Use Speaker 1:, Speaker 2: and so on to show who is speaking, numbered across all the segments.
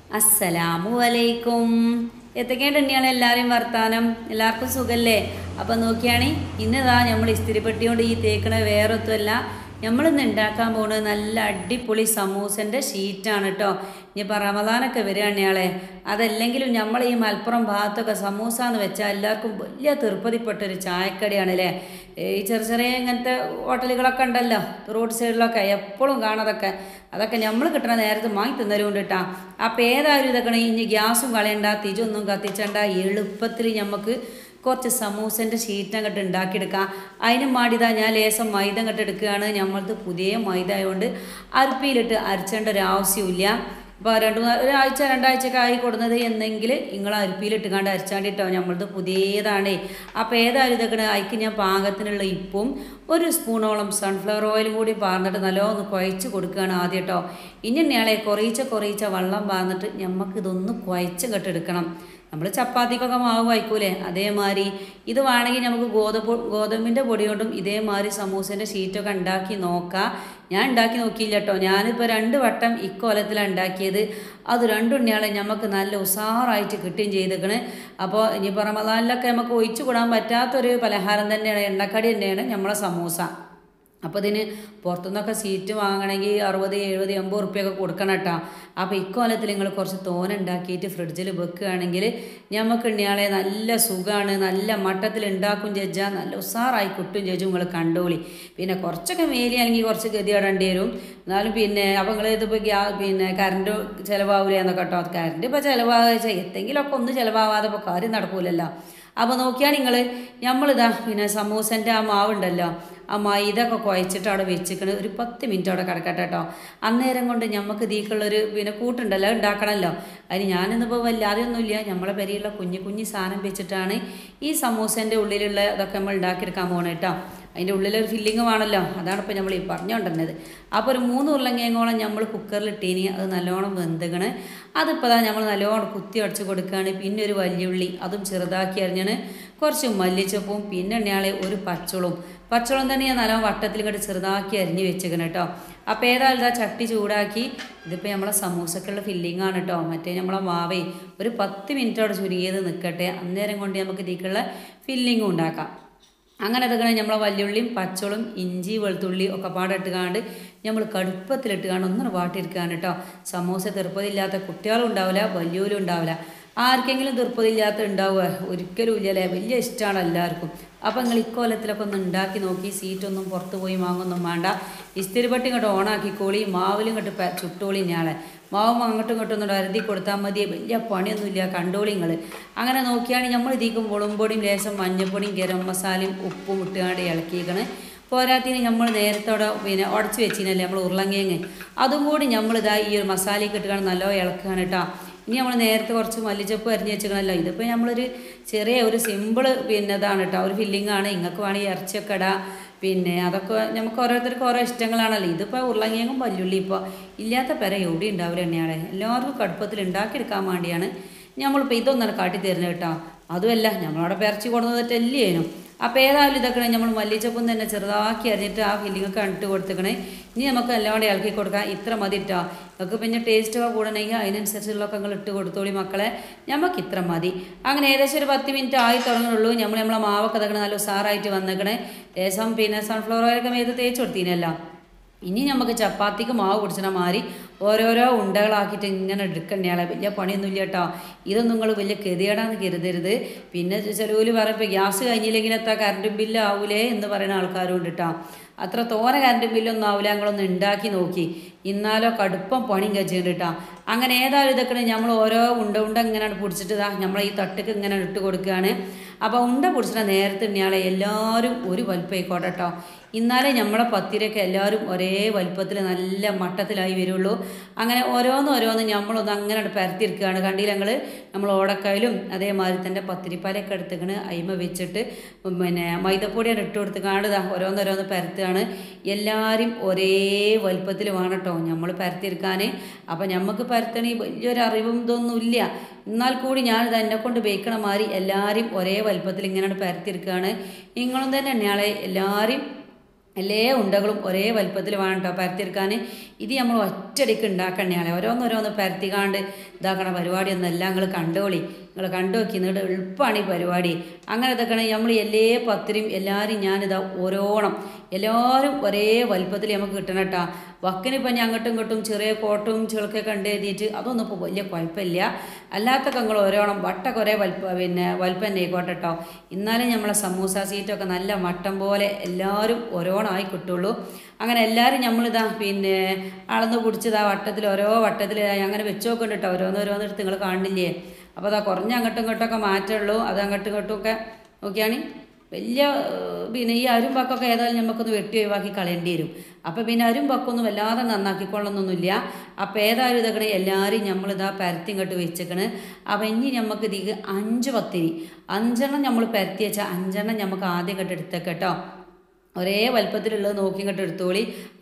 Speaker 1: അസ്സലാമു അലൈക്കും. എത്തൊക്കെയുണ്ട് തന്നെയാണ് എല്ലാവരും വർത്താനം? എല്ലാവർക്കും സുഖല്ലേ? അപ്പം നോക്കിയാണ് ഇന്നതാ നമ്മൾ ഇസ്തിരിപ്പെട്ടി കൊണ്ട് ഈ തേക്കണ വേറൊത്തുമല്ല, നമ്മളിന്ന് ഉണ്ടാക്കാൻ പോകുന്നത് നല്ല അടിപൊളി സമൂസൻ്റെ ഷീറ്റാണ് കേട്ടോ. ഇനിയിപ്പോൾ റമദാനൊക്കെ വരികയാണയാളെ, അതല്ലെങ്കിലും നമ്മൾ ഈ മലപ്പുറം ഭാഗത്തൊക്കെ സമൂസ എന്ന് വെച്ചാൽ എല്ലാവർക്കും വലിയ തീർപ്പതിപ്പെട്ടൊരു ചായക്കടിയാണല്ലേ. ഈ ചെറിയ ചെറിയ ഇങ്ങനത്തെ ഹോട്ടലുകളൊക്കെ ഉണ്ടല്ലോ റോഡ് സൈഡിലൊക്കെ, എപ്പോഴും കാണാതൊക്കെ. അതൊക്കെ നമ്മൾ കിട്ടണ നേരത്ത് വാങ്ങി തിന്നലുകൊണ്ട് കേട്ടാ. അപ്പോൾ ഏതായാലും ഇതൊക്കെ ഇനി ഗ്യാസും കളയണ്ട, തിരിച്ചൊന്നും കത്തിച്ചണ്ട, എളുപ്പത്തിൽ നമുക്ക് കുറച്ച് സമൂസൻ്റെ ഷീറ്റ് അങ്ങോട്ട് ഉണ്ടാക്കിയെടുക്കാം. അതിന് മാടിതാ ഞാൻ ലേസം മൈദ അങ്ങോട്ട് എടുക്കുകയാണ്. നമ്മളത് പുതിയ മൈദ ആയതുകൊണ്ട് അരിപ്പിയിലിട്ട് അരച്ചേണ്ട ഒരു ആവശ്യമില്ല. ഇപ്പോൾ ഒരാഴ്ച രണ്ടാഴ്ചയൊക്കെ ആയി കൊടുക്കുന്നത് എന്നെങ്കിൽ നിങ്ങൾ അരിപ്പിയിലിട്ട് കണ്ട് അരച്ചാണ്ടിട്ടോ. നമ്മളത് പുതിയതാണ്. അപ്പോൾ ഏതായാലും ഇതൊക്കെ അതിക്ക് ഞാൻ പാകത്തിനുള്ള ഉപ്പും ഒരു സ്പൂണോളം സൺഫ്ലവർ ഓയിലും കൂടി പാർന്നിട്ട് നല്ലോണം കുഴച്ച് കൊടുക്കുകയാണ് ആദ്യം കേട്ടോ. ഇനി തന്നെയാളെ കുറേശ്ശെ വെള്ളം പാർന്നിട്ട് നമുക്കിതൊന്ന് കുഴച്ച് കെട്ടെടുക്കണം. നമ്മൾ ചപ്പാത്തിക്കൊക്കെ മാവ് വായിക്കൂലേ, അതേമാതിരി ഇത് വേണമെങ്കിൽ നമുക്ക് ഗോതമ്പിൻ്റെ പൊടി കൊണ്ടും ഇതേമാതിരി സമൂസേൻ്റെ ഷീറ്റൊക്കെ ഉണ്ടാക്കി നോക്കാം. ഞാൻ ഉണ്ടാക്കി നോക്കിയില്ല കേട്ടോ. ഞാനിപ്പോൾ 2 വട്ടം ഇക്കോലത്തിലാണ് ഉണ്ടാക്കിയത്. അത് രണ്ടുണ്ണിയാളെ നമുക്ക് നല്ല ഉഷാറായിട്ട് കിട്ടുകയും ചെയ്തേക്കണ്. അപ്പോൾ ഇനിയിപ്പോൾ റമദാനിലൊക്കെ നമുക്ക് ഒഴിച്ചു കൂടാൻ പറ്റാത്തൊരു പലഹാരം തന്നെയാണ്, എണ്ണക്കടി തന്നെയാണ് നമ്മളെ സമൂസ. അപ്പോൾ ഇതിന് പുറത്തുനിന്നൊക്കെ സീറ്റ് വാങ്ങണമെങ്കിൽ 60, 70, 80 ഉറുപ്പ്യൊക്കെ കൊടുക്കണം കേട്ടോ. അപ്പോൾ ഇക്കോലത്തിൽ നിങ്ങൾ കുറച്ച് തോന ഉണ്ടാക്കിയിട്ട് ഫ്രിഡ്ജിൽ വെക്കുകയാണെങ്കിൽ നമുക്ക് ഇണ്ണിയാളെ നല്ല സുഖമാണ്. നല്ല മട്ടത്തിൽ ഉണ്ടാക്കും ചേച്ചാൽ നല്ല ഉഷാറായി കിട്ടും ചേച്ചു. നിങ്ങൾ കണ്ടോളി. പിന്നെ കുറച്ചൊക്കെ മേലിയാണെങ്കിൽ കുറച്ച് ഗതിയിടേണ്ടി വരും. എന്നാലും പിന്നെ അപ്പോൾ നിങ്ങൾ ഇതിപ്പോൾ കറണ്ട് ചിലവാവില്ല എന്നൊക്കെ കേട്ടോ. കറണ്ട് ഇപ്പോൾ ചിലവാകുക വെച്ചാൽ എന്തെങ്കിലുമൊക്കെ ഒന്ന് ചിലവാകാതെ ഇപ്പോൾ കാര്യം നടക്കൂലല്ലോ. അപ്പോൾ നോക്കിയാൽ നമ്മളിതാ സമൂസൻ്റെ ആ മാവുണ്ടല്ലോ, ആ മൈദൊക്കെ കുഴച്ചിട്ട് അവിടെ വെച്ചിക്കണ്. ഒരു 10 മിനിറ്റ് അവിടെ കിടക്കട്ടെ കേട്ടോ. അന്നേരം കൊണ്ട് നമുക്ക് ഇതിക്കുള്ളൊരു കൂട്ടുണ്ടല്ലോ ഉണ്ടാക്കണമല്ലോ. അതിന് ഞാനിന്നിപ്പോൾ വല്ലാതെയൊന്നുമില്ല, നമ്മളെ പെരിയുള്ള കുഞ്ഞു സാധനം വെച്ചിട്ടാണ് ഈ സമൂസൻ്റെ ഉള്ളിലുള്ള ഇതൊക്കെ നമ്മൾ ഉണ്ടാക്കിയെടുക്കാൻ പോകണം കേട്ടോ. അതിൻ്റെ ഉള്ളിലൊരു ഫില്ലിങ് വേണമല്ലോ, അതാണ് ഇപ്പോൾ നമ്മൾ ഈ പറഞ്ഞുകൊണ്ടിരുന്നത്. അപ്പോൾ ഒരു 3 ഉരുളങ്കിഴങ്ങോളം നമ്മൾ കുക്കറിലിട്ടീനി, അത് നല്ലോണം വെന്തുകണ്. അതിപ്പോൾ നമ്മൾ നല്ലോണം കുത്തി അടച്ച് കൊടുക്കുകയാണ്. പിന്നെ ഒരു വലിയുള്ളി അതും ചെറുതാക്കി അരിഞ്ഞാണ്, കുറച്ച് മല്ലിച്ചപ്പും, പിന്നെ എണ്ണയാളെ ഒരു പച്ചവളം തന്നെ ഞാൻ നല്ലോണം വട്ടത്തിൽ ഇങ്ങോട്ട് ചെറുതാക്കി അരിഞ്ഞ് വെച്ചേക്കണം കേട്ടോ. അപ്പോൾ ഏതായാലും ഇതാ ചട്ടി ചൂടാക്കി, ഇതിപ്പോൾ നമ്മളെ സമൂസക്കുള്ള ഫില്ലിംഗ് ആണ് കേട്ടോ. മറ്റേ നമ്മളെ മാവേ ഒരു 10 മിനിറ്റ് അവിടെ ചുരുങ്ങിയത് നിൽക്കട്ടെ. അന്നേരം കൊണ്ട് നമുക്ക് ഇതിലേക്കുള്ള ഫില്ലിങ്ങും ഉണ്ടാക്കാം. അങ്ങനെ ഇതൊക്കെ നമ്മളെ വലിയുള്ളിയും പച്ചവളും ഇഞ്ചി വെളുത്തുള്ളി ഒക്കെ പാടിട്ടുകാണ്ട് നമ്മൾ കടുപ്പത്തിലിട്ടുകാണ്ട് ഒന്നും വാട്ടിയെടുക്കുകയാണ് കേട്ടോ. സമൂസ തീർപ്പതില്ലാത്ത കുട്ടികളും ഉണ്ടാവില്ല, വലിയവരും ഉണ്ടാവില്ല. ആർക്കെങ്കിലും തീർപ്പതില്ലാത്ത ഉണ്ടാവുക ഒരിക്കലും ഇല്ലല്ലേ. വലിയ ഇഷ്ടമാണ് എല്ലാവർക്കും. അപ്പോൾ നിങ്ങൾ ഇക്കോലത്തിലൊക്കെ ഒന്ന് ഉണ്ടാക്കി നോക്കി. സീറ്റൊന്നും പുറത്ത് പോയി വാങ്ങൊന്നും വേണ്ട. ഇസ്തിരിപ്പെട്ടി ഇങ്ങോട്ട് ഓണാക്കിക്കോളി, മാവിലും ഇങ്ങോട്ട് ചുട്ടോളി. ഞാളെ മാവും അങ്ങോട്ടും ഇങ്ങോട്ടും ഒന്ന് അരുതി കൊടുത്താൽ മതി. വലിയ പണിയൊന്നുമില്ല, കണ്ടോളി നിങ്ങൾ. അങ്ങനെ നോക്കിയാണ് നമ്മൾ ഇതിക്കും മുളകുപൊടിയും ലേശം മഞ്ഞൾപ്പൊടിയും ഗരം മസാലയും ഉപ്പും ഇട്ടുകാണ്ട് ഇളക്കിയേക്കണ്. പോരാത്തിന് നമ്മൾ നേരത്തോടെ ഉടച്ച് വെച്ചിനല്ലേ നമ്മൾ ഉരുളങ്കിഴങ്ങ്, അതും കൂടി നമ്മളിതാ ഈ ഒരു മസാലയ്ക്ക് ഇട്ടുകാണ്ട് നല്ലോണം ഇളക്കുകയാണ് കേട്ടോ. ഇനി നമ്മൾ നേരത്തെ കുറച്ച് മല്ലിച്ചപ്പ് അരിഞ്ഞ് വെച്ചിക്കണമല്ലോ. ഇതിപ്പോൾ നമ്മളൊരു ചെറിയ ഒരു സിമ്പിൾ ഇതാണ് കേട്ടോ, ഒരു ഫില്ലിങ്ങാണ്. നിങ്ങൾക്ക് വേണമെങ്കിൽ ഇറച്ചിയൊക്കെ ഇടാം. അതൊക്കെ നമുക്ക് ഓരോരുത്തർക്ക് ഓരോ ഇഷ്ടങ്ങളാണല്ലോ. ഇതിപ്പോൾ ഉരുളങ്കിഴങ്ങും വല്യുള്ളി ഇപ്പോൾ ഇല്ലാത്ത പെര എവിടെ ഉണ്ടാവില്ല എണ്ണയാളെ. എല്ലാവർക്കും കടുപ്പത്തിൽ ഉണ്ടാക്കിയെടുക്കാൻ വേണ്ടിയാണ് നമ്മളിപ്പോൾ ഇതൊന്നാണ് കാട്ടി തരുന്നത് കേട്ടോ. അതുമല്ല നമ്മളവിടെ പെരച്ച് കൊടുക്കുന്നത് തെല്ലിയേനും. അപ്പോൾ ഏതായാലും ഇതൊക്കെ നമ്മൾ മല്ലിച്ചപ്പും തന്നെ ചെറുതാക്കി അരിഞ്ഞിട്ട് ആ ഫില്ലിങ്ങൊക്കെ ഇട്ട് കൊടുത്തേക്കണേ. ഇനി നമുക്ക് എല്ലാവരും ഇളക്കി കൊടുക്കാം. ഇത്ര മതി ഇട്ടോ. നമുക്ക് പിന്നെ ടേസ്റ്റൊക്കെ കൂടണമെങ്കിൽ അതിനനുസരിച്ചുള്ളതൊക്കെ നിങ്ങൾ ഇട്ട് കൊടുത്തോളി മക്കളെ. നമുക്ക് ഇത്ര മതി. അങ്ങനെ ഏകദേശം ഒരു 10 മിനിറ്റ് ആയി തുടങ്ങുന്നുള്ളൂ. നമ്മളെ മാവൊക്കെ ഇതൊക്കെ നല്ല ഉസാറായിട്ട് വന്നേക്കണേ. ലേശം സൺഫ്ലവർ ഓയിലൊക്കെ മേത് തേച്ച് കൊടുത്തീനല്ലോ. ഇനി നമുക്ക് ചപ്പാത്തിക്ക് മാവ് പിടിച്ചിട്ട് മാറി ഓരോരോ ഉണ്ടകളാക്കിയിട്ട് ഇങ്ങനെ എടുക്കണയാളെ. വലിയ പണിയൊന്നുമില്ല കേട്ടോ. ഇതൊന്നും നിങ്ങൾ വലിയ ഗതികേടാന്ന് കരുതരുത്. പിന്നെ ചിലവിൽ പറയുമ്പോൾ ഗ്യാസ് കഴിഞ്ഞില്ലെങ്കിൽ എത്ര കറണ്ട് ബില്ല് ആവൂലേ എന്ന് പറയുന്ന ആൾക്കാരും ഉണ്ട് കേട്ടോ. അത്ര തോന കറണ്ട് ബില്ലൊന്നും ആവില്ല. ഞങ്ങളൊന്ന് ഉണ്ടാക്കി നോക്കി, ഇന്നാലോ കടുപ്പം പണിയും കഴിച്ചിട്ടുണ്ട് കേട്ടോ. അങ്ങനെ ഏതായാലും ഇതൊക്കെ നമ്മൾ ഓരോ ഉണ്ട ഇങ്ങനെയാണ് പിടിച്ചിട്ട് നമ്മളെ ഈ തട്ടുക്ക് ഇങ്ങനെ ഇട്ട് കൊടുക്കുകയാണ്. അപ്പോൾ ഉണ്ട പിടിച്ചിട്ട് നേരത്തെ ഇയാളെ എല്ലാവരും ഒരു വലിപ്പമായിക്കോട്ടെ കേട്ടോ. ഇന്നാലേ നമ്മളെ പത്തിരൊക്കെ എല്ലാവരും ഒരേ വലിപ്പത്തിൽ നല്ല മട്ടത്തിലായി വരുള്ളൂ. അങ്ങനെ ഓരോന്ന് നമ്മളൊന്ന് അങ്ങനെ പരത്തിയിരിക്കുകയാണ്. കണ്ടില്ല നമ്മൾ ഓടക്കായാലും അതേമാതിരി തന്നെ പത്തിരിപ്പാലൊക്കെ എടുത്തേക്കണ്. അയിമ വെച്ചിട്ട് മൈദപ്പൊടിയാണ് ഇട്ട് കൊടുത്ത് കാണുക. ഓരോന്നോരോന്ന് പരത്തുകയാണ്. എല്ലാവരും ഒരേ വലിപ്പത്തിൽ വേണം കേട്ടോ നമ്മൾ പരത്തിയെടുക്കാൻ. അപ്പോൾ നമുക്ക് പരത്തണമെങ്കിൽ വലിയൊരു അറിവും ഇതൊന്നും ഇല്ല. എന്നാൽ കൂടി ഞാനിത് എന്നെക്കൊണ്ട് ബേക്കണ മാതിരി എല്ലാവരും ഒരേ വലിപ്പത്തിൽ ഇങ്ങനെയാണ് പരത്തിയെടുക്കുകയാണ്. നിങ്ങളും തന്നെ എല്ലാവരും എല്ലാ ഉണ്ടകളും ഒരേ വലിപ്പത്തിൽ വേണം കേട്ടോ പരത്തിയെടുക്കാൻ. ഇത് നമ്മൾ ഒറ്റയടിക്ക് ഉണ്ടാക്കണേയാളെ ഓരോന്നോരോന്ന് പരത്തിക്കാണ്ട് ഇതാക്കണ പരിപാടിയൊന്നും എല്ലാം നിങ്ങൾ കണ്ടോളി. നിങ്ങൾ കണ്ടു നോക്കി. എന്നിട്ട് എളുപ്പമാണ് ഈ പരിപാടി. അങ്ങനെ ഇതൊക്കെ നമ്മൾ എല്ലാ പത്തിരിയും എല്ലാവരും ഞാനിതാ ഓരോണം എല്ലാവരും ഒരേ വലുപ്പത്തിൽ നമുക്ക് കിട്ടണം കേട്ടോ. വക്കിനിപ്പം ഞാൻ അങ്ങോട്ടും ഇങ്ങോട്ടും ചെറിയ കോട്ടും ചെളുക്കൊക്കെ കണ്ട് എഴുതിയിട്ട് അതൊന്നും ഇപ്പോൾ വലിയ കുഴപ്പമില്ല. അല്ലാത്തൊക്കെ നിങ്ങൾ ഓരോണം വട്ടൊക്കെ ഒരേ വലുപ്പം തന്നെ ആയിക്കോട്ടെ കേട്ടോ. എന്നാലും നമ്മളെ സമൂസ സീറ്റൊക്കെ നല്ല മട്ടം പോലെ എല്ലാവരും ഓരോണമായി കിട്ടുള്ളൂ. അങ്ങനെ എല്ലാവരും നമ്മളിതാ അളന്ന് കുടിച്ചതാ വട്ടത്തിൽ ഓരോ വട്ടത്തിൽ അങ്ങനെ വെച്ച് നോക്കുന്നുണ്ട് കേട്ടോ. ഓരോന്നോരോന്നെടുത്ത് നിങ്ങൾ കാണുന്നില്ലേ. അപ്പോൾ അതാ കുറഞ്ഞ അങ്ങോട്ടും ഇങ്ങോട്ടൊക്കെ മാറ്റുള്ളൂ. അത് അങ്ങോട്ടും ഇങ്ങോട്ടുമൊക്കെ നോക്കിയാണ് വലിയ ഈ അരുമ്പക്കൊക്കെ ഏതായാലും നമുക്കൊന്ന് വെട്ടി ഒഴിവാക്കി കളയേണ്ടി വരും. അപ്പോൾ അരുമ്പക്കൊന്നും വല്ലാതെ നന്നാക്കിക്കൊള്ളണമെന്നൊന്നുമില്ല. അപ്പോൾ ഏതായാലും ഇതൊക്കെ എല്ലാവരും നമ്മളിതാ പരത്തി ഇങ്ങോട്ട് വെച്ചേക്കണ്. അപ്പോൾ ഇനി നമുക്ക് ഇതിക്ക് 5 പത്തിരി 5 നമ്മൾ പരത്തി വെച്ചാൽ 5 നമുക്ക് ആദ്യം ഇങ്ങോട്ട് എടുത്തേക്ക് കേട്ടോ. ഒരേ വലുപ്പത്തിലുള്ളത് നോക്കി ഇങ്ങോട്ട് എടുത്തോളി.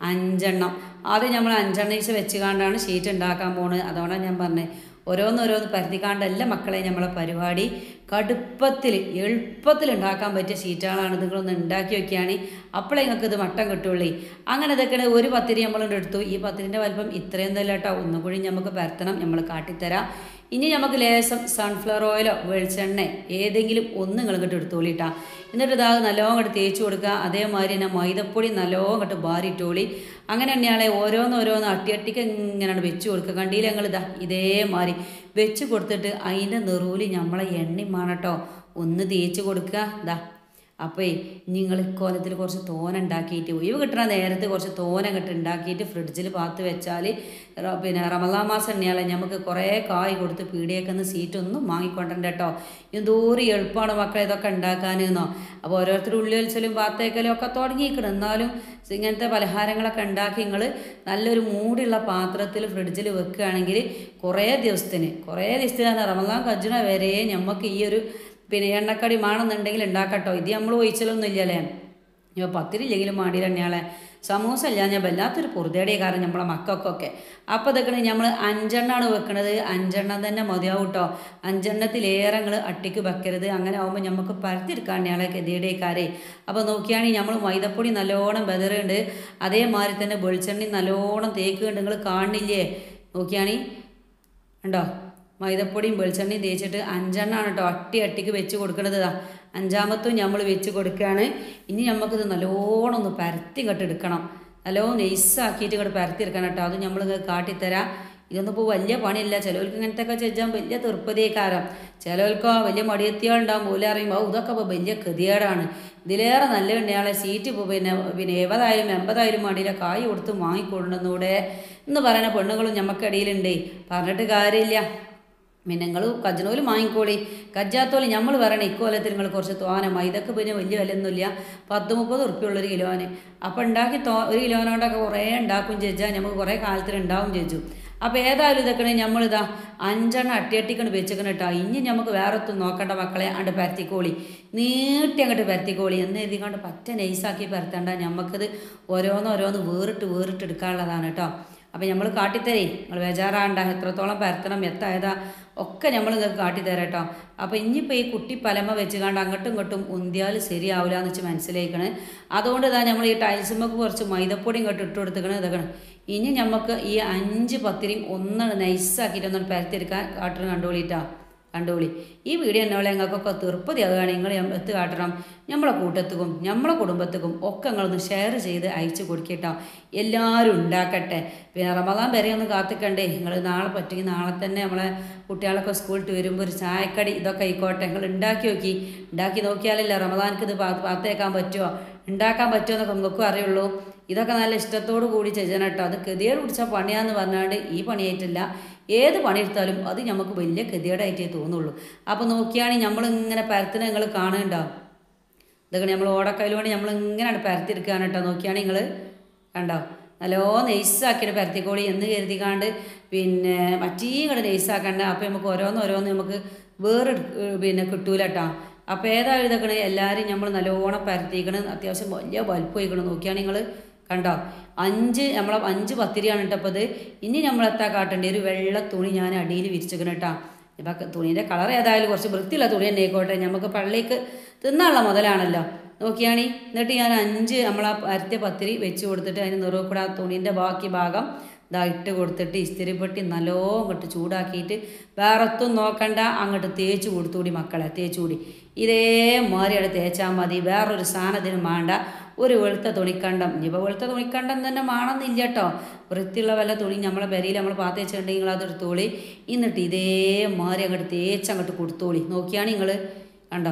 Speaker 1: 5 ആദ്യം നമ്മൾ 5 വെച്ച് കാണ്ടാണ് ഷീറ്റ് ഉണ്ടാക്കാൻ പോകുന്നത്. അതുകൊണ്ടാണ് ഞാൻ പറഞ്ഞത് ഓരോന്നോരോന്ന് പരത്തിക്കാണ്ടല്ല മക്കളെ നമ്മളെ പരിപാടി. കടുപ്പത്തിൽ എളുപ്പത്തിൽ ഉണ്ടാക്കാൻ പറ്റിയ ഷീറ്റുകളാണ്. നിങ്ങളൊന്ന് ഉണ്ടാക്കി വയ്ക്കുകയാണ്. അപ്പോഴേ നിങ്ങൾക്ക് ഇത് മട്ടം കിട്ടുള്ളൂ. അങ്ങനെ ഇതൊക്കെ ഒരു പത്തിരി നമ്മളുണ്ട് എടുത്തു. ഈ പത്തിരിൻ്റെ വലുപ്പം ഇത്രയും തന്നെ കേട്ടോ. ഒന്നും കൂടി നമുക്ക് പരത്തണം. നമ്മൾ കാട്ടിത്തരാം. ഇനി നമുക്ക് ലേശം സൺഫ്ലവർ ഓയിലോ വെളിച്ചെണ്ണ ഏതെങ്കിലും ഒന്ന് നിങ്ങൾ ഇങ്ങോട്ട് എടുത്തോളിട്ടാ. എന്നിട്ട് ഇതാ നല്ലോണം ഇങ്ങോട്ട് തേച്ച് കൊടുക്കുക. അതേമാതിരി തന്നെ മൈദപ്പൊടി നല്ലോണം ഇങ്ങോട്ട് ബാരിട്ടോളി. അങ്ങനെ തന്നെയാളെ ഓരോന്നോരോന്ന് അട്ടിയട്ടിക്ക് ഇങ്ങനെയാണ് വെച്ച് കൊടുക്കുക. കണ്ടിയിൽ ഞങ്ങളിതാ ഇതേമാതിരി വെച്ച് കൊടുത്തിട്ട് അതിൻ്റെ നെറുവിൽ നമ്മളെ എണ്ണയും കേട്ടോ ഒന്ന് തേച്ച് കൊടുക്കുക. ഇതാ അപ്പോൾ നിങ്ങൾ ഇക്കോലത്തിൽ കുറച്ച് തോന ഉണ്ടാക്കിയിട്ട് ഒഴിവ് കിട്ടണ നേരത്ത് കുറച്ച് തോന ഇങ്ങോട്ട് ഉണ്ടാക്കിയിട്ട് ഫ്രിഡ്ജിൽ പാത്ത് വെച്ചാൽ റമദാൻ മാസം തന്നെയാളെ നമുക്ക് കുറേ കായ് കൊടുത്ത് പീടിയേക്കുന്ന സീറ്റൊന്നും വാങ്ങിക്കൊണ്ടണ്ട കേട്ടോ. എന്തോരം എളുപ്പമാണ് മക്കളെ ഇതൊക്കെ ഉണ്ടാക്കാനെന്നോ. അപ്പോൾ ഓരോരുത്തർ ഉള്ളി വലിച്ചലും പാത്തേക്കലും ഒക്കെ തുടങ്ങിയിരിക്കണം. എന്നാലും ഇങ്ങനത്തെ പലഹാരങ്ങളൊക്കെ ഉണ്ടാക്കി നിങ്ങൾ നല്ലൊരു മൂടിയുള്ള പാത്രത്തിൽ ഫ്രിഡ്ജിൽ വെക്കുകയാണെങ്കിൽ കുറേ ദിവസത്തിന് റമദാൻ കജ്ജണ വരെ നമുക്ക് ഈ ഒരു എണ്ണക്കടി വേണമെന്നുണ്ടെങ്കിൽ ഉണ്ടാക്കട്ടോ. ഇത് നമ്മൾ ഒഴിച്ചലൊന്നും ഇല്ലല്ലേ. ഇപ്പോൾ പത്തിരില്ലെങ്കിലും മാടിയില്ല തന്നെയാളെ. സമൂസ ഇല്ല ഞാൻ വല്ലാത്തൊരു പൊറുതേടിയ കാരണം നമ്മളെ മക്കൾക്കൊക്കെ. അപ്പോൾ ഇതൊക്കെ നമ്മൾ 5 വെക്കണത്. 5 തന്നെ മതിയാവും കേട്ടോ. 5 നിങ്ങൾ അട്ടിക്ക് വെക്കരുത്. അങ്ങനെ ആകുമ്പോൾ നമുക്ക് പരത്തിരിക്കാൻ തന്നെയാളെ ഗതിയുടെക്കാരെ. അപ്പോൾ നോക്കിയാണെങ്കിൽ നമ്മൾ മൈദപ്പൊടി നല്ലോണം ബെതറുണ്ട്. അതേമാതിരി തന്നെ വെളിച്ചെണ്ണി നല്ലോണം തേക്കുന്നുണ്ട്. നിങ്ങൾ കാണില്ലേ നോക്കിയാണി ഉണ്ടോ. മൈദപ്പൊടിയും വെളിച്ചെണ്ണയും തേച്ചിട്ട് 5 കേട്ടോ അട്ടിക്ക് വെച്ച് കൊടുക്കണത്. 5ാമത്തും നമ്മൾ വെച്ച് കൊടുക്കുകയാണ്. ഇനി നമുക്കിത് നല്ലോണം ഒന്ന് പരത്തി ഇങ്ങോട്ട് എടുക്കണം. നല്ലോണം നെയ്സാക്കിയിട്ട് ഇങ്ങോട്ട് പരത്തി എടുക്കണം കേട്ടോ. അത് നമ്മൾ കാട്ടിത്തരാം. ഇതൊന്നും ഇപ്പോൾ വലിയ പണിയല്ല. ചിലവർക്ക് ഇങ്ങനത്തെയൊക്കെ ചെയ്യാൻ വലിയ തീർപ്പതേക്കാരം. ചിലവർക്കോ വലിയ മടിയെത്തിയാളുണ്ടാകും. പോലെ അറിയുമ്പോൾ ഇതൊക്കെ ഇപ്പോൾ വലിയ ഗതികേടാണ്. ഇതിലേറെ നല്ല ഉണ്ടയാളെ സീറ്റ് ഇപ്പോൾ 70,000 80,000 മടിയിലെ കായ് കൊടുത്ത് വാങ്ങിക്കൊണ്ടുവന്നൂടെ എന്ന് പറയുന്ന പെണ്ണുങ്ങളും നമുക്കിടയിലുണ്ട്. പറഞ്ഞിട്ട് കാര്യമില്ല. നിങ്ങൾ കജ്ജനോല് വാങ്ങിക്കോളി. കജ്ജാത്തോലി നമ്മൾ പറയണേ ഇക്കോലത്തിൽ നിങ്ങൾ കുറച്ച് തോന മൈദക്ക് വലിയ വിലയൊന്നുമില്ല. 10-30 ഉറുപ്പ്യുള്ളൊരു കിലോന്. അപ്പോൾ ഉണ്ടാക്കി 1 കിലോനോണ്ടൊക്കെ കുറേ ഉണ്ടാക്കും ചേച്ചാൽ നമുക്ക് കുറേ കാലത്തിൽ ഉണ്ടാവും ചേച്ചു. അപ്പോൾ ഏതായാലും ഇതൊക്കെ നമ്മളിതാ 5 അട്ടിയട്ടിക്കൊണ്ട് വെച്ചേക്കണം കേട്ടോ. ഇനി നമുക്ക് വേറെ ഒത്തും നോക്കണ്ട മക്കളെ. അങ്ങോട്ട് പരത്തിക്കോളി. നീട്ടി അങ്ങോട്ട് പരത്തിക്കോളി. എന്ന് എഴുതിക്കൊണ്ട് പറ്റ നൈസാക്കി പരത്തണ്ട. നമുക്കത് ഓരോന്നോരോന്ന് വേറിട്ട് എടുക്കാനുള്ളതാണ് കേട്ടോ. അപ്പോൾ നമ്മൾ കാട്ടിത്തരേ. നിങ്ങൾ ബേജാറാണ്ട. എത്രത്തോളം പരത്തണം ഏതാ ഒക്കെ നമ്മൾ നിങ്ങൾക്ക് കാട്ടിത്തരാം കേട്ടോ. അപ്പോൾ ഇനിയിപ്പോൾ ഈ കുട്ടി പലമ വെച്ച് കണ്ട് അങ്ങോട്ടും ഇങ്ങോട്ടും ഉന്തിയാൽ ശരിയാവില്ല എന്ന് വെച്ച് മനസ്സിലാക്കണേ. അതുകൊണ്ട് ഇതാ നമ്മൾ ഈ ടൈൽസുമ്മക്ക് കുറച്ച് മൈദപ്പൊടി ഇങ്ങോട്ട് ഇട്ട് കൊടുത്തേക്കണേ. ഇതൊക്കെ ഇനി നമുക്ക് ഈ 5 പത്തിരിയും ഒന്നാണ് നൈസാക്കിയിട്ടൊന്നും പരത്തിയെടുക്കാൻ കണ്ടോളി. ഈ വീഡിയോ എന്നോളെ ഞങ്ങൾക്കൊക്കെ തീർപ്പതിയാകുകയാണ്. നിങ്ങൾ എത്ത് കാട്ടണം. നമ്മളെ കൂട്ടത്തുക്കും നമ്മളെ കുടുംബത്തുക്കും ഒക്കെ നിങ്ങളൊന്ന് ഷെയർ ചെയ്ത് അയച്ചു കൊടുക്കട്ടോ. എല്ലാവരും ഉണ്ടാക്കട്ടെ. റമദാൻ വരെ ഒന്ന് കാത്തിക്കണ്ടേ. നിങ്ങൾ നാളെ പറ്റുമെങ്കിൽ നാളെ തന്നെ നമ്മളെ കുട്ടികളൊക്കെ സ്കൂളിൽ വരുമ്പോൾ ഒരു ചായക്കടി ഇതൊക്കെ ആയിക്കോട്ടെ. നിങ്ങൾ ഉണ്ടാക്കി നോക്കിയാലല്ലേ റമദാനക്ക് ഇത് പാത്തേക്കാൻ പറ്റുമോ ഉണ്ടാക്കാൻ പറ്റുമോ എന്നൊക്കെ നിങ്ങൾക്കും അറിയുള്ളൂ. ഇതൊക്കെ നല്ല ഇഷ്ടത്തോടു കൂടി ചെയ്യണം കേട്ടോ. അത് ഗതികേട് പിടിച്ച പണിയാന്ന് പറഞ്ഞാണ്ട് ഈ പണിയായിട്ടില്ല. ഏത് പണിയെടുത്താലും അത് നമുക്ക് വലിയ ഗതികേടായിട്ടേ തോന്നുള്ളൂ. അപ്പോൾ നോക്കിയാണെങ്കിൽ നമ്മളിങ്ങനെ പരത്തിനെ നിങ്ങൾ കാണുന്നുണ്ടാവും. ഇതൊക്കെ നമ്മൾ ഓടക്കയിലുകൊണ്ട് നമ്മളിങ്ങനെ പരത്തിയെടുക്കുകയാണ് കേട്ടോ. നോക്കിയാണെങ്കിൽ നിങ്ങൾ കണ്ടോ നല്ലോ നെയ്സാക്കിയിട്ട് പരത്തിക്കോളി എന്ന് കരുതിക്കാണ്ട് മറ്റീങ്ങോട്ട് നെയ്സാക്കണ്ട. അപ്പോൾ നമുക്ക് ഓരോന്നോരോന്ന് നമുക്ക് വേറെ കിട്ടൂല കേട്ടോ. അപ്പോൾ ഏതായാലും ഇതൊക്കെ എല്ലാവരും നമ്മൾ നല്ലോണം പരത്തിക്കണം. അത്യാവശ്യം വലിയ വലുപ്പം വയ്ക്കണം. നോക്കിയാൽ നിങ്ങൾ കണ്ടോ 5 പത്തിരിയാണ് കേട്ടോ. അപ്പോൾ അത് ഇനി നമ്മളെത്താ കാട്ടേണ്ടി ഒരു വെള്ള തുണി ഞാൻ അടിയിൽ വിരിച്ചിക്കണം കേട്ടോ. ഇപ്പം തുണീൻ്റെ കളർ ഏതായാലും കുറച്ച് വൃത്തിയുള്ള തുണി തന്നെ ആയിക്കോട്ടെ. നമുക്ക് പള്ളിക്ക് തിന്നാനുള്ള മുതലാണല്ലോ. നോക്കിയാണി. എന്നിട്ട് ഞാൻ 5 നമ്മളാ പരത്തിയ പത്തിരി വെച്ച് കൊടുത്തിട്ട് അതിന് നിറവ് കൂടെ ആ തുണീൻ്റെ ബാക്കി ഭാഗം ഇതാ ഇട്ട് കൊടുത്തിട്ട് ഇസ്തിരിപ്പെട്ടി നല്ലോണം അങ്ങോട്ട് ചൂടാക്കിയിട്ട് വേറൊത്തും നോക്കണ്ട, അങ്ങോട്ട് തേച്ച് കൊടുത്തുകൂടി മക്കളെ, തേച്ചുകൂടി. ഇതേമാതിരി അവിടെ തേച്ചാൽ മതി. വേറൊരു സാധനത്തിനും വേണ്ട. ഒരു വെളുത്ത തുണിക്കണ്ടം, ഇനിയിപ്പോൾ വെളുത്ത തുണിക്കണ്ടം തന്നെ വേണമെന്നില്ല കേട്ടോ. വൃത്തിയുള്ള വല്ല തുണി നമ്മളെ പെരയിൽ നമ്മൾ പാത്ത് വെച്ചിട്ടുണ്ടെങ്കിൽ അതെടുത്തോളി. എന്നിട്ട് ഇതേമാതിരി അങ്ങോട്ട് തേച്ചങ്ങോട്ട് കൊടുത്തോളി. നോക്കിയാണ് നിങ്ങൾ, കണ്ടോ,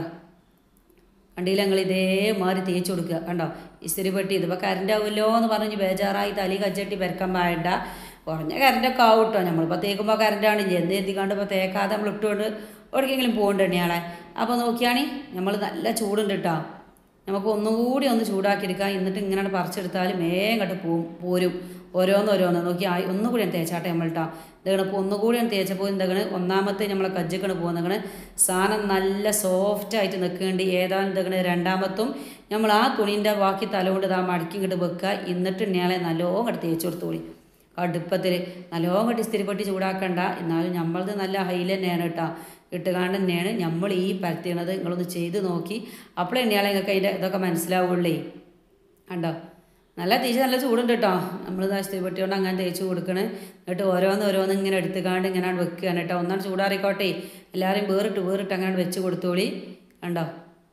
Speaker 1: കണ്ടില്ല നിങ്ങൾ, ഇതേമാതിരി തേച്ച് കൊടുക്കുക. കണ്ടോ ഇസ്തിരിപ്പെട്ടി. ഇതിപ്പോൾ കറണ്ട് ആവുമല്ലോ എന്ന് പറഞ്ഞ് ബേജാറായി തലി കച്ചട്ടി പെരക്കാൻ വേണ്ട. കുറഞ്ഞ കറണ്ടൊക്കെ ആവും കേട്ടോ. നമ്മളിപ്പോൾ തേക്കുമ്പോൾ കറണ്ടാണില്ലേ എന്ന് എത്തിക്കാണ്ട് ഇപ്പോൾ തേക്കാതെ നമ്മൾ ഇട്ടുകൊണ്ട് എവിടേക്കെങ്കിലും പോകണ്ടേ ആളെ. അപ്പോൾ നോക്കിയാണി നമ്മൾ നല്ല ചൂടുണ്ട് കേട്ടോ. നമുക്ക് ഒന്നുകൂടി ഒന്ന് ചൂടാക്കിയെടുക്കാം. എന്നിട്ട് ഇങ്ങനെ പറിച്ചെടുത്താൽ മേങ്ങോട്ട് പോരും. ഓരോന്നോരോന്ന് നോക്കി ഒന്നുകൂടി ഞാൻ തേച്ചാട്ടെ നമ്മൾ കേട്ടോ. ഇതങ്ങനെ ഇപ്പോൾ ഒന്നുകൂടി ഞാൻ തേച്ചപ്പോൾ എന്താണ് ഒന്നാമത്തെ നമ്മളെ കജ്ജക്കണ് പോകുന്നതാണ് സാധനം നല്ല സോഫ്റ്റായിട്ട് നിൽക്കേണ്ടി. ഏതാനും എന്താണ് രണ്ടാമത്തും നമ്മൾ ആ തുണീൻ്റെ ബാക്കി തലകൊണ്ട് ഇതാ മടക്കി ഇങ്ങോട്ട് വെക്കുക. എന്നിട്ട് ഇയാളെ നല്ലോണം ഇങ്ങോട്ട് തേച്ച് കൊടുത്തോളി. അടുപ്പത്തിൽ നല്ലോണം ഇങ്ങോട്ട് ഇസ്തിരിപ്പെട്ടി ചൂടാക്കണ്ട. എന്നാലും നമ്മളത് നല്ല ഹൈൽ തന്നെയാണ് കേട്ടോ. ഇട്ടുകാണ്ട് തന്നെയാണ് നമ്മൾ ഈ പരത്തിയണത്. നിങ്ങളൊന്ന് ചെയ്ത് നോക്കി, അപ്പോഴേ ഇയാളെ നിങ്ങൾക്ക് അതിൻ്റെ ഇതൊക്കെ മനസ്സിലാവുള്ളേ. കണ്ടോ നല്ല തേച്ച് നല്ല ചൂടുണ്ട് കേട്ടോ. നമ്മൾ ഇസ്തിരിപ്പെട്ടി കൊണ്ട് അങ്ങനെ തേച്ച് കൊടുക്കണേ. എന്നിട്ട് ഓരോന്ന് ഇങ്ങനെ എടുത്തുകാണ്ട് ഇങ്ങനെ വെക്കുകയാണ് കേട്ടോ. ഒന്നാണ് ചൂടാറിക്കോട്ടെ. എല്ലാവരും വേറിട്ട് അങ്ങനെ വെച്ച് കൊടുത്തോളി. കണ്ടോ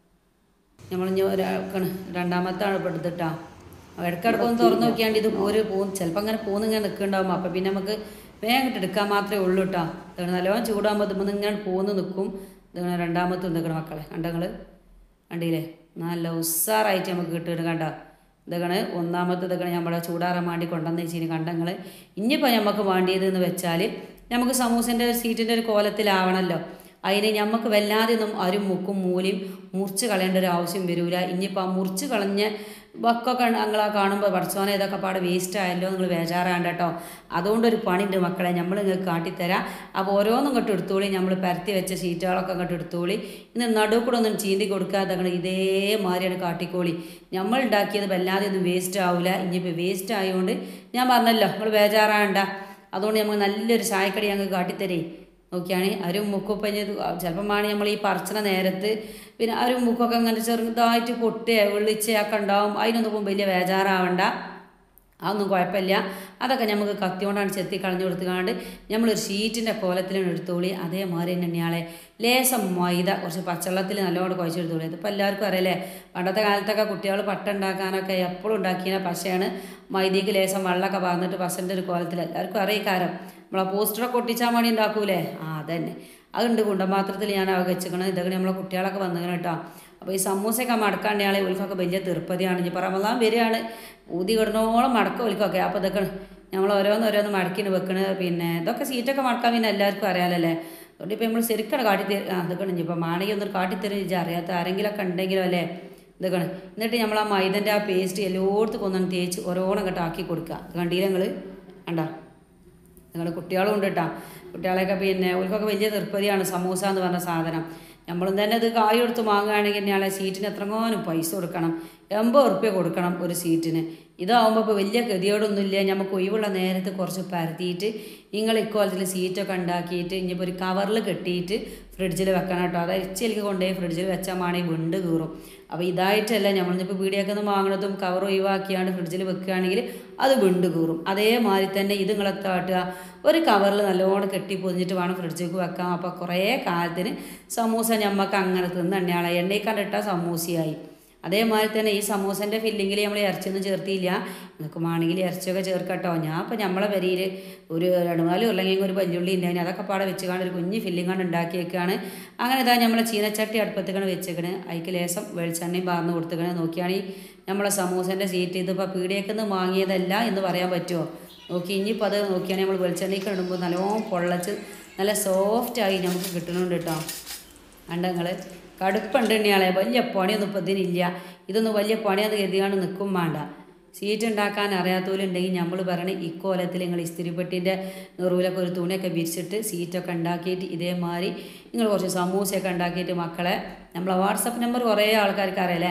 Speaker 1: നമ്മളിഞ്ഞ് രണ്ടാമത്താണ് ഇപ്പോൾ എടുത്തിട്ടാ. ഇടയ്ക്കിടയ്ക്ക് ഒന്ന് തുറന്ന് നോക്കിയാണ്ട് ഇത് പോകും. ചിലപ്പോൾ അങ്ങനെ ഇങ്ങനെ നിൽക്കുന്നുണ്ടാവും. അപ്പോൾ പിന്നെ നമുക്ക് വേഗം എടുക്കാൻ മാത്രമേ ഉള്ളൂ കേട്ടോ. ഇതാണ് നല്ലോണം ചൂടാകുമ്പോൾ ഇതുമ്പോൾ ഇങ്ങനെ പോന്ന് നിൽക്കും. ഇതാണ് രണ്ടാമത്തും നിൽക്കണം മക്കളെ. കണ്ടങ്ങൾ കണ്ടില്ലേ നല്ല ഉസ്സാറായിട്ട് നമുക്ക് കിട്ടുന്നുണ്ട്. കണ്ടോ ഇതൊക്കെ ഒന്നാമത്തെ ഇതൊക്കെ നമ്മളെ ചൂടാറാൻ വേണ്ടി കൊണ്ടുവന്ന് വെച്ചിന് കണ്ടങ്ങൾ. ഇനിയിപ്പോൾ നമുക്ക് വേണ്ടിയതെന്ന് വെച്ചാൽ നമുക്ക് സമൂസൻ്റെ സീറ്റിൻ്റെ ഒരു കോലത്തിലാവണമല്ലോ. അതിന് നമുക്ക് വല്ലാതെ ഒന്നും അരും മുക്കും മൂലയും മുറിച്ച് കളയേണ്ട ഒരു ആവശ്യം വരില്ല. ഇനിയിപ്പോൾ ആ മുറിച്ച് കളഞ്ഞ വക്കൊക്കെ ഞങ്ങൾ കാണുമ്പോൾ പഠിച്ചോനെ ഇതൊക്കെ പാടെ വേസ്റ്റ് ആയല്ലോ നിങ്ങൾ ബേജാറാണ്ട് കേട്ടോ. അതുകൊണ്ടൊരു പണിയുണ്ട് മക്കളെ, നമ്മൾ നിങ്ങൾക്ക് കാട്ടിത്തരാം. അപ്പോൾ ഓരോന്നും ഇങ്ങോട്ട് എടുത്തോളി. നമ്മൾ പരത്തി വെച്ച ഷീറ്റുകളൊക്കെ ഇങ്ങോട്ട് എടുത്തോളി. ഇന്ന് നടുവ് കൂടെ ഒന്നും ചീന്തി കൊടുക്കാതെ ഇതേമാതിരിയാണ് കാട്ടിക്കോളി. നമ്മൾ ഉണ്ടാക്കിയത് വല്ലാതെ ഒന്നും വേസ്റ്റ് ആവില്ല. ഇനിയിപ്പോൾ വേസ്റ്റ് ആയതുകൊണ്ട് ഞാൻ പറഞ്ഞല്ലോ നിങ്ങൾ ബേജാറാണ്ട. അതുകൊണ്ട് നമുക്ക് നല്ലൊരു ചായക്കടി ഞങ്ങൾക്ക് കാട്ടിത്തരേ. നോക്കിയാണ് അരും മുക്കൊപ്പഞ്ഞ് ചിലപ്പം വേണമെങ്കിൽ നമ്മൾ ഈ പറിച്ചണ നേരത്ത് പിന്നെ അരും മുക്കൊക്കെ അങ്ങനെ ചെറുതായിട്ട് പൊട്ടുകയോ വെള്ളിച്ചയൊക്കെ ഉണ്ടാവും. അതിനൊന്നും വലിയ ബേജാറാവണ്ട, അതൊന്നും കുഴപ്പമില്ല. അതൊക്കെ നമുക്ക് കത്തി കൊണ്ടാണ് ചെത്തി കളഞ്ഞു കൊടുത്തുകൊണ്ട് നമ്മളൊരു ഷീറ്റിൻ്റെ കോലത്തിലാണ് എടുത്തോളി. അതേമാതിരി തന്നെയാളെ ലേശം മൈദ കുറച്ച് പച്ചവെള്ളത്തിൽ നല്ലോണം കുഴച്ചെടുത്തോളി. ഇതിപ്പോൾ എല്ലാവർക്കും അറിയാലേ, പണ്ടത്തെ കാലത്തൊക്കെ കുട്ടികൾ പട്ടുണ്ടാക്കാനൊക്കെ എപ്പോഴും ഉണ്ടാക്കിയ പശയാണ്. മൈദയ്ക്ക് ലേശം വെള്ളമൊക്കെ പറഞ്ഞിട്ട് പശൻ്റെ ഒരു കോലത്തിൽ എല്ലാവർക്കും അറിയിക്കാരം. നമ്മളെ പോസ്റ്ററൊക്കെ ഒട്ടിച്ചാൽ മണി ഉണ്ടാക്കൂലേ, അതന്നെ അതുണ്ട്. കുണ്ടപാത്രത്തിൽ ഞാൻ വെച്ചിക്കണം. ഇതൊക്കെ നമ്മളെ കുട്ടികളൊക്കെ വന്നിങ്ങനെ കേട്ടോ. അപ്പോൾ ഈ സമൂസയൊക്കെ മടക്കാണ്ട് ആളെ ഒലിക്കൊക്കെ വലിയ തിരുപ്പതിയാണ്. ഇനി റമദാൻ വരികയാണ്, ഊതി കിടന്നോളം മടക്കം ഒലിക്കൊക്കെ. അപ്പോൾ ഇതൊക്കെ നമ്മൾ ഓരോന്ന് മടക്കിന് വെക്കണ്. പിന്നെ ഇതൊക്കെ സീറ്റൊക്കെ മടക്കാൻ പിന്നെ എല്ലാവർക്കും അറിയാമല്ലേ. അതുകൊണ്ട് ഇപ്പോൾ നമ്മൾ ശരിക്കും ഇതൊക്കെ ഇനിയിപ്പോൾ മാണെങ്കിൽ ഒന്നൊരു കാട്ടിത്തരും അറിയാത്ത ആരെങ്കിലുമൊക്കെ ഉണ്ടെങ്കിലോ അല്ലേ. ഇതൊക്കെ എന്നിട്ട് നമ്മൾ ആ മൈദൻ്റെ ആ പേസ്റ്റ് എല്ലായിടത്തും കൊന്നാണ് തേച്ച് ഓരോണം ഇങ്ങോട്ട് ആക്കി കൊടുക്കുക. കണ്ടീല നിങ്ങൾ കണ്ടോ. നിങ്ങളുടെ കുട്ടികളും ഉണ്ട് കേട്ടോ. കുട്ടികളെയൊക്കെ പിന്നെ അവർക്കൊക്കെ വലിയ തൃപ്തിയാണ് സമൂസ എന്ന് പറഞ്ഞ സാധനം. നമ്മളും തന്നെ അത് കായ് കൊടുത്ത് വാങ്ങുകയാണെങ്കിൽ ഇയാളെ സീറ്റിന് എത്രങ്ങാനും പൈസ കൊടുക്കണം, 80 ഉറുപ്യ കൊടുക്കണം ഒരു സീറ്റിന്. ഇതാവുമ്പോൾ ഇപ്പോൾ വലിയ ഗതിയോടൊന്നുമില്ല. നമുക്ക് ഒഴിവുള്ള നേരത്ത് കുറച്ച് പരത്തിയിട്ട് നിങ്ങൾ ഇക്കോലത്തിൽ സീറ്റൊക്കെ ഉണ്ടാക്കിയിട്ട് ഇനിയിപ്പോൾ ഒരു കവറിൽ കെട്ടിയിട്ട് ഫ്രിഡ്ജിൽ വെക്കണം കേട്ടോ. അത് അരിച്ചെലിക്ക് കൊണ്ടുപോയി ഫ്രിഡ്ജിൽ വെച്ചാൽ വിണ്ട് കീറും. അപ്പോൾ ഇതായിട്ടല്ല നമ്മളിപ്പോൾ പീടിയൊക്കെ ഒന്ന് വാങ്ങണതും കവർ ഒഴിവാക്കിയാണ്ട് ഫ്രിഡ്ജിൽ വെക്കുകയാണെങ്കിൽ അത് വിണ്ട് കീറും. അതേമാതിരി തന്നെ ഇത് നിങ്ങളെ കാട്ടുക ഒരു കവറിൽ നല്ലോണം കെട്ടി പൊതിഞ്ഞിട്ട് വേണം ഫ്രിഡ്ജിലേക്ക് വെക്കാം. അപ്പോൾ കുറേ കാലത്തിന് സമൂസ ഞമ്മക്ക് അങ്ങനെ തിന്നെണ്ണയാളെ എണ്ണയിൽ കണ്ടിട്ടാൽ സമൂസയായി. അതേമാതിരി തന്നെ ഈ സമൂസൻ്റെ ഫില്ലിങ്ങിൽ നമ്മൾ ഇറച്ചിയൊന്നും ചേർത്തിയില്ല. നിങ്ങൾക്ക് വേണമെങ്കിൽ ഇറച്ചിയൊക്കെ ചേർക്കട്ടോ. ഞാൻ ഇപ്പോൾ നമ്മളെ വരിയിൽ ഒരു 2-4 ഉരുളങ്കിയും ഒരു വല്യുള്ളി ഉണ്ടായിരുന്നു. അതൊക്കെ പാടെ വെച്ചുകൊണ്ട് ഒരു കുഞ്ഞ് ഫില്ലിംഗ് കൊണ്ട് ഉണ്ടാക്കിയേക്കാണ്. അങ്ങനെ ഇതാ നമ്മളെ ചീനച്ചട്ടി അടുപ്പത്തേക്കാണ് വെച്ചേക്കണ്. അതിക്ക് ലേശം വെളിച്ചെണ്ണയും പാർന്ന് കൊടുത്തേക്കണ്. നോക്കിയാണെങ്കിൽ നമ്മളെ സമൂസൻ്റെ സീറ്റ് ഇതിപ്പോൾ പീടിയേക്കൊന്നും വാങ്ങിയതല്ല എന്ന് പറയാൻ പറ്റുമോ. നോക്കി ഇനിയിപ്പോൾ അത് നോക്കിയാണെങ്കിൽ നമ്മൾ വെളിച്ചെണ്ണയ്ക്ക് ഇടുമ്പോൾ നല്ലോണം പൊള്ളച്ച് നല്ല സോഫ്റ്റായി നമുക്ക് കിട്ടുന്നുണ്ട് കേട്ടോ. കണ്ടങ്ങൾ കടുപ്പുണ്ട് തന്നെയാളെ. വലിയ പണിയൊന്നും ഇപ്പോൾ ഇതിനില്ല. ഇതൊന്നും വലിയ പണിയാന്ന് കരുതിയാണ് നിൽക്കും വേണ്ട. സീറ്റ് ഉണ്ടാക്കാൻ അറിയാത്തവരുണ്ടെങ്കിൽ നമ്മൾ പറയണേ ഇക്കോലത്തിൽ നിങ്ങൾ ഇസ്തിരിപ്പെട്ടിൻ്റെ നെറുവിലൊക്കെ ഒരു തുണിയൊക്കെ വിരിച്ചിട്ട് സീറ്റൊക്കെ ഉണ്ടാക്കിയിട്ട് ഇതേമാതിരി നിങ്ങൾ കുറച്ച് സമൂസയൊക്കെ ഉണ്ടാക്കിയിട്ട് മക്കളെ നമ്മളെ വാട്സപ്പ് നമ്പർ കുറേ ആൾക്കാർക്ക് അറിയാലേ.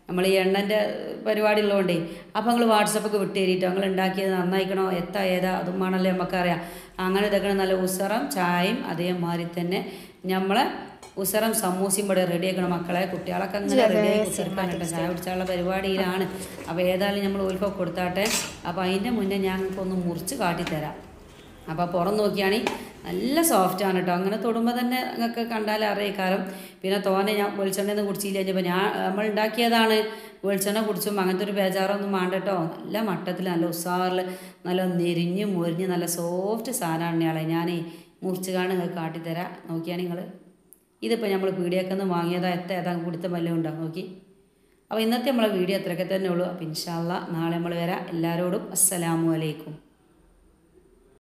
Speaker 1: നമ്മൾ ഈ എണ്ണൻ്റെ പരിപാടി ഉള്ളതുകൊണ്ടേ. അപ്പോൾ നിങ്ങൾ വാട്സപ്പൊക്കെ വിട്ട് തരിട്ടോ, നിങ്ങൾ ഉണ്ടാക്കിയത് നന്നായിക്കണോ ഏതാ അതും വേണമല്ലോ നമുക്കറിയാം. അങ്ങനെ ഇതൊക്കെ നല്ല ഉസറം ചായയും അതേമാതിരി തന്നെ നമ്മളെ ഉസറം സമൂസയും ഇവിടെ റെഡിയാക്കണം മക്കളെ. കുട്ടികളൊക്കെ അങ്ങനെ റെഡിയായി കുത്തിരിക്കാനിട്ട് ചായ കുടിച്ചാലുള്ള പരിപാടിയിലാണ്. അപ്പോൾ ഏതായാലും നമ്മൾ ഓൽക്കൊക്കെ കൊടുത്താട്ടെ. അപ്പോൾ അതിൻ്റെ മുന്നേ ഞങ്ങൾക്കൊന്ന് മുറിച്ച് കാട്ടിത്തരാം. അപ്പോൾ പുറം നോക്കിയാണ് നല്ല സോഫ്റ്റാണ് കേട്ടോ. അങ്ങനെ തൊടുമ്പോൾ തന്നെ നിങ്ങൾക്ക് കണ്ടാൽ അറിയിക്കാരം. പിന്നെ തോനെ ഞാൻ വെളിച്ചെണ്ണയൊന്നും കുടിച്ചില്ല കഴിഞ്ഞപ്പോൾ നമ്മൾ ഉണ്ടാക്കിയതാണ്. വെളിച്ചെണ്ണ കുടിച്ചും അങ്ങനത്തെ ഒരു ബേജാറൊന്നും വേണ്ട കേട്ടോ. നല്ല മട്ടത്തിൽ നല്ല ഉസാറിൽ നല്ല നെരിഞ്ഞ് മുരിഞ്ഞ് നല്ല സോഫ്റ്റ് സാധനമാണ് ഇയാളെ ഞാൻ മുറിച്ച് കാണുക നിങ്ങൾക്ക് കാട്ടിത്തരാം. നോക്കിയാണ് നിങ്ങൾ. ഇതിപ്പോൾ നമ്മൾ പീടിയൊക്കെ ഒന്ന് വാങ്ങിയതാ ഏതാ കൊടുത്ത വല്ലതും ഉണ്ടാകും നോക്കി. അപ്പോൾ ഇന്നത്തെ നമ്മളെ വീഡിയോ അത്രയൊക്കെ തന്നെ ഉള്ളൂ. അപ്പോൾ ഇൻഷാ അല്ലാഹ് നാളെ നമ്മൾ വരാം. എല്ലാവരോടും അസ്സലാമു അലൈക്കും.